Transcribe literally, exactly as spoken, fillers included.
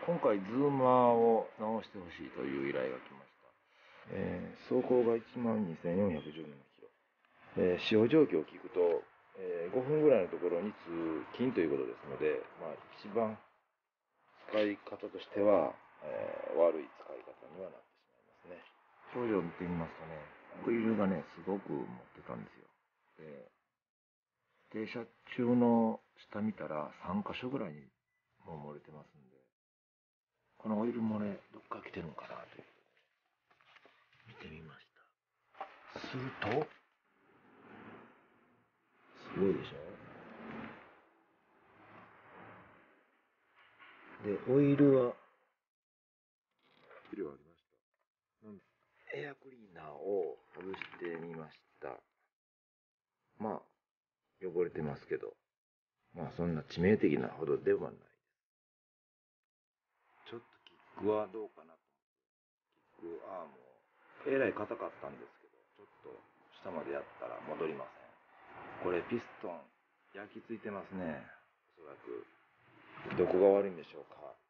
今回ズーマーを直してほしいという依頼が来ました。えー、走行がいちまんにせんよんひゃくじゅうななキロ。えー、使用状況を聞くと、えー、ごふんぐらいのところに通勤ということですので、まあ、一番使い方としては、えー、悪い使い方にはなってしまいますね。症状を見てみますとね、ホイールがね、すごく持ってたんですよ。で、停車中の下見たらさん箇所ぐらいにもう漏れてますんで、このオイル漏れどっか来てるのかなという見てみました。すると、すごいでしょ。で、オイルは量ありました。なんでエアクリーナーを外してみました。まあ、汚れてますけど、まあそんな致命的なほどではないです。ちょっとキックはどうかなと思って、キックアームを、えらい硬かったんですけど、ちょっと下までやったら戻りません。これピストン焼き付いてますね。おそらく。どこが悪いんでしょうか。